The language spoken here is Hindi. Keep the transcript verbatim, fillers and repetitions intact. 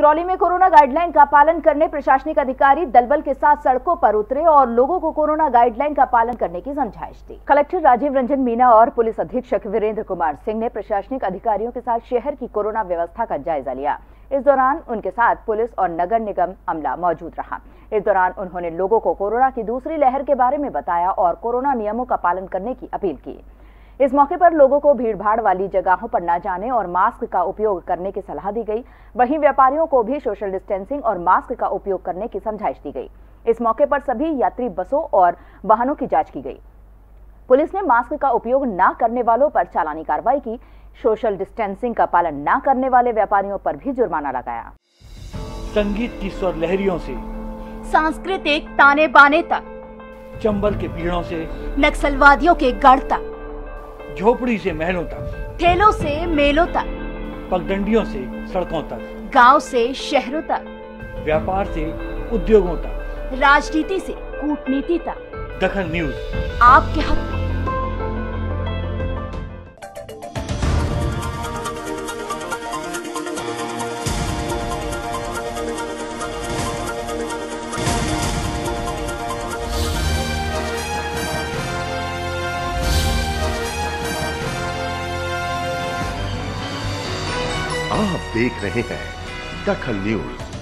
सिंगरौली में कोरोना गाइडलाइन का पालन करने प्रशासनिक अधिकारी दलबल के साथ सड़कों पर उतरे और लोगों को कोरोना गाइडलाइन का पालन करने की समझाइश दी। कलेक्टर राजीव रंजन मीना और पुलिस अधीक्षक वीरेंद्र कुमार सिंह ने प्रशासनिक अधिकारियों के साथ शहर की कोरोना व्यवस्था का जायजा लिया। इस दौरान उनके साथ पुलिस और नगर निगम अमला मौजूद रहा। इस दौरान उन्होंने लोगों को कोरोना की दूसरी लहर के बारे में बताया और कोरोना नियमों का पालन करने की अपील की। इस मौके पर लोगों को भीड़भाड़ वाली जगहों पर न जाने और मास्क का उपयोग करने की सलाह दी गई। वहीं व्यापारियों को भी सोशल डिस्टेंसिंग और मास्क का उपयोग करने की समझाइश दी गई। इस मौके पर सभी यात्री बसों और वाहनों की जांच की गई। पुलिस ने मास्क का उपयोग न करने वालों पर चालानी कार्रवाई की। सोशल डिस्टेंसिंग का पालन न करने वाले व्यापारियों पर भी जुर्माना लगाया। संगीत की स्वर लहरियों से सांस्कृतिक ताने बाने तक, चंबल के पीड़ों से नक्सलवादियों के गढ़ तक, झोपड़ी से महलों तक, ठेलों से मेलों तक, पगडंडियों से सड़कों तक, गांव से शहरों तक, व्यापार से उद्योगों तक, राजनीति से कूटनीति तक, दखल न्यूज आपके हाथ में। आप देख रहे हैं दखल न्यूज।